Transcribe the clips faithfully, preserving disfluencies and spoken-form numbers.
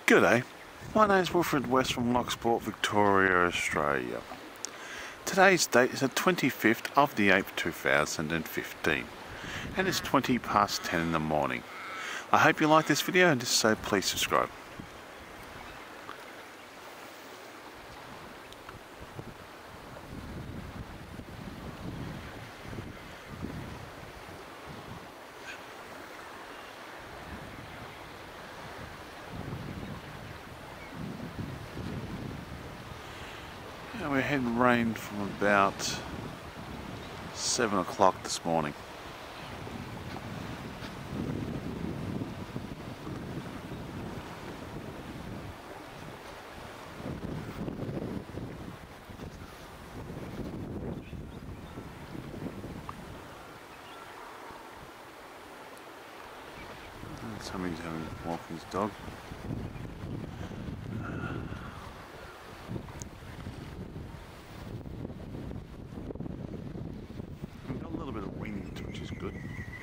G'day, my name's Wilfred West from Locksport, Victoria, Australia. Today's date is the twenty-fifth of the eighth two thousand fifteen and it's twenty past ten in the morning. I hope you like this video, and if so, please subscribe. And we had rain from about seven o'clock this morning. And somebody's having to walk his dog. Which is good.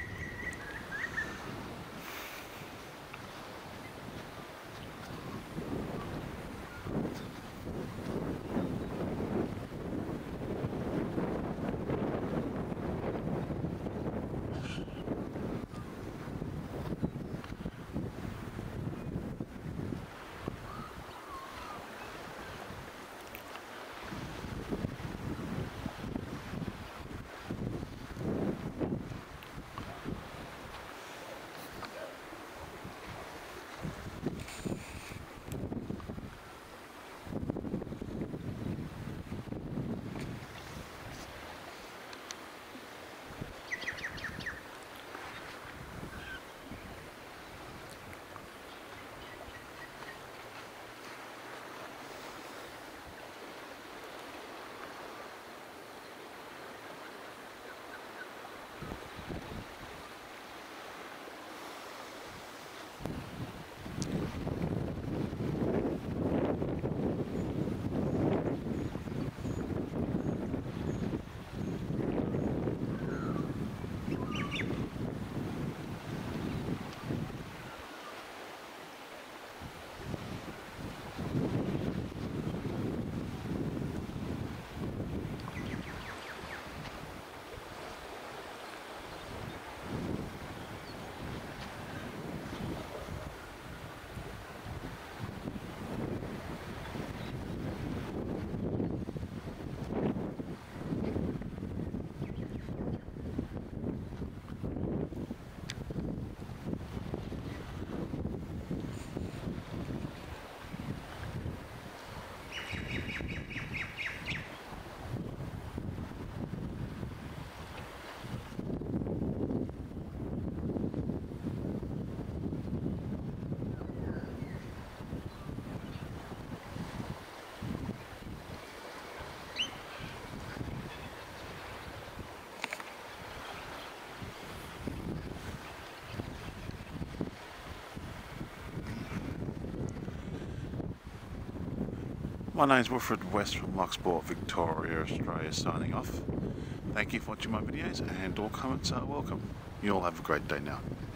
My name's Wilfred West from Locksport, Victoria, Australia, signing off. Thank you for watching my videos, and all comments are welcome. You all have a great day now.